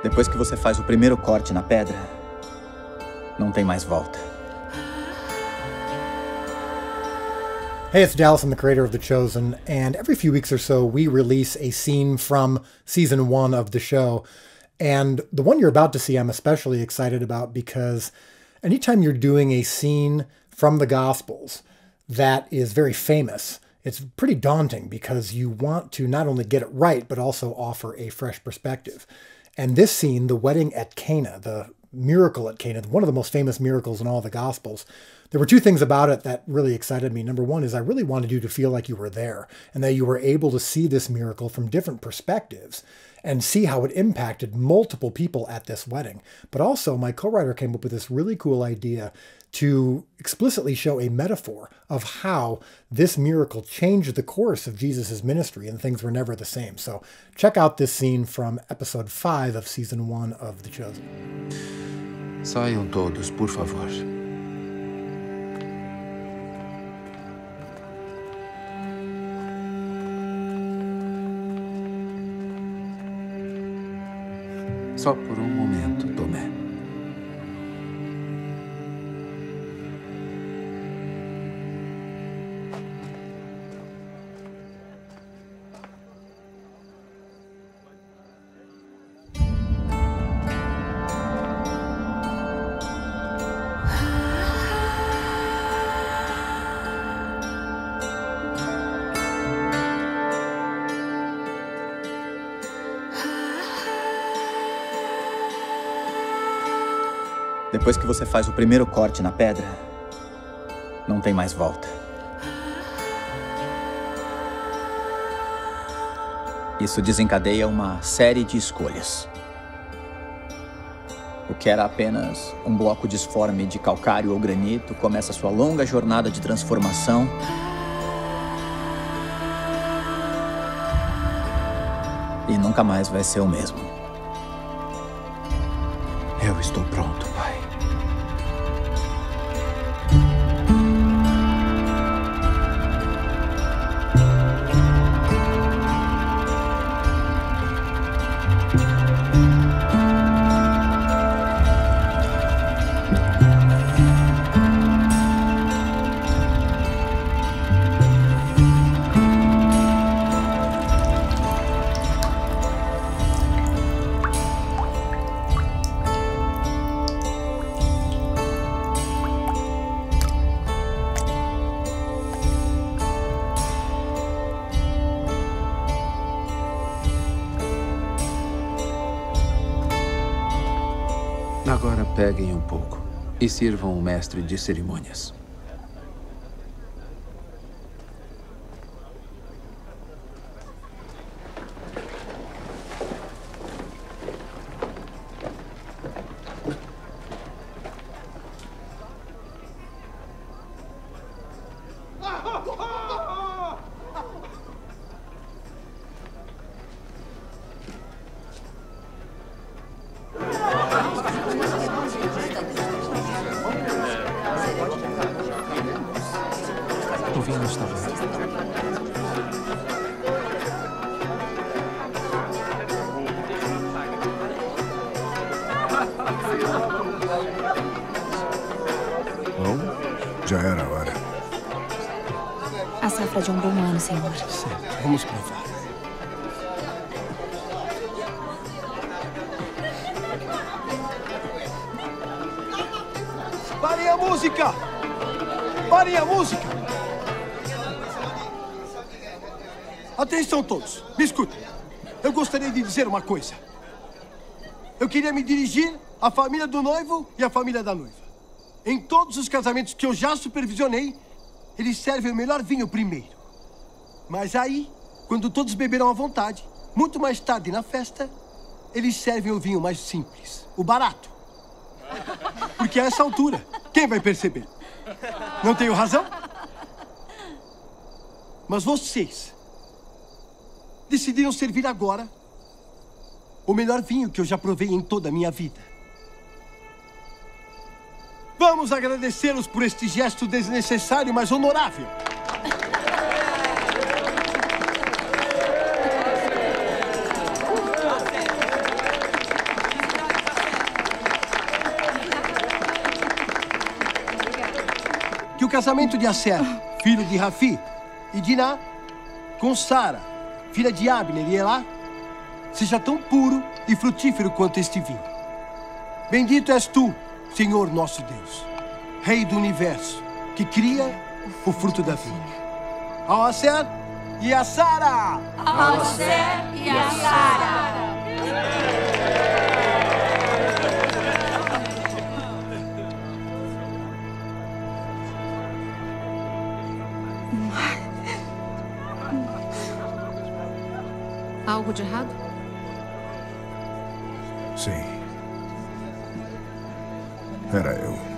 Depois que você faz o primeiro corte na pedra, não tem mais volta. Hey, it's Dallas. I'm the creator of The Chosen, and every few weeks or so, we release a scene from season 1 of the show. And the one you're about to see, I'm especially excited about because anytime you're doing a scene from the Gospels that is very famous, it's pretty daunting because you want to not only get it right, but also offer a fresh perspective. And this scene, the wedding at Cana, the miracle at Cana, one of the most famous miracles in all the Gospels, there were two things about it that really excited me. Number one is I really wanted you to feel like you were there and that you were able to see this miracle from different perspectives and see how it impacted multiple people at this wedding. But also my co-writer came up with this really cool idea to explicitly show a metaphor of how this miracle changed the course of Jesus' ministry and things were never the same. So check out this scene from episode 5 of season 1 of The Chosen. Saiam todos, por favor. Só por momento, Tomé. Depois que você faz o primeiro corte na pedra, não tem mais volta. Isso desencadeia uma série de escolhas. O que era apenas um bloco disforme de calcário ou granito começa sua longa jornada de transformação. E nunca mais vai ser o mesmo. Eu estou pronto, Pai. Agora peguem um pouco e sirvam o mestre de cerimônias. O vinho está bom. Bom, já era a hora. A safra de um bom ano, senhor. Certo, vamos provar. Parem a música! Parem a música! Atenção todos, me escutem. Eu gostaria de dizer uma coisa. Eu queria me dirigir à família do noivo e à família da noiva. Em todos os casamentos que eu já supervisionei, eles servem o melhor vinho primeiro. Mas aí, quando todos beberam à vontade, muito mais tarde na festa, eles servem o vinho mais simples, o barato. Porque a essa altura, quem vai perceber? Não tenho razão? Mas vocês decidiram servir agora o melhor vinho que eu já provei em toda a minha vida. Vamos agradecê-los por este gesto desnecessário, mas honorável. que o casamento de Aser, filho de Rafi, e Diná, com Sara, filha de Abner e Elá, seja tão puro e frutífero quanto este vinho. Bendito és tu, Senhor nosso Deus, Rei do universo, que cria o fruto da vinha. Ao Aser e a Sara! Ao Aser e a Sara! Algo de errado? Sim. Era eu.